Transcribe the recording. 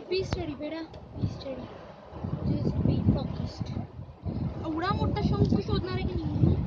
Be steady, बेटा. Be steady. Just be focused. एवढा मोठा शंख शोधणार आहे की नाही?